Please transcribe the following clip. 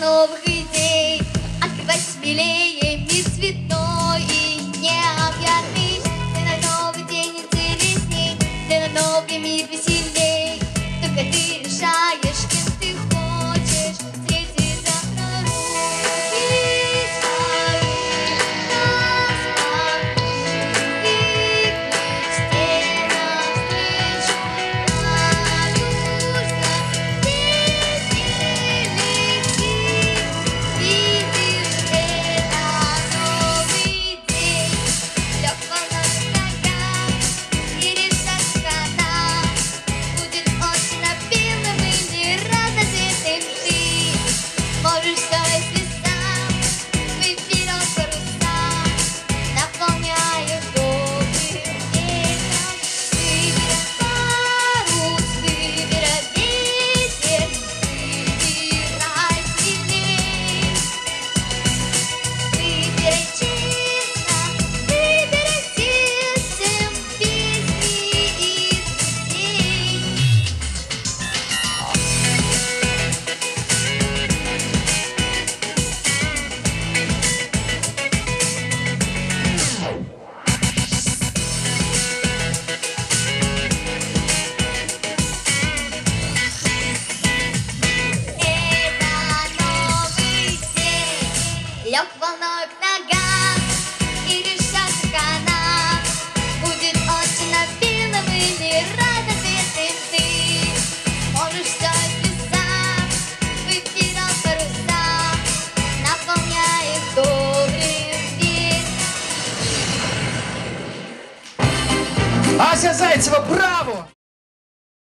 новых идей. Открывай смелее, мир цветной и необъятный. Ты на новый день интересней, ты на новый мир веселей. Только ты решаешь, кем ты хочешь встретить завтра. И своих распахнуть и к мечте навстречу. Можешь все, если сам выберешь паруса, наполняешь добрым ветром. Выбирай парус, выбирай ветер, выбирай смелей. Выбирай честно, выбирай сердцем, песни и друзей. Лег волной к ногам и решаться канат. Будет очень обильным или разноцветным ты. Можешь все, если сам выбирал паруса, наполняя их добрым ветром. Ася Зайцева, браво!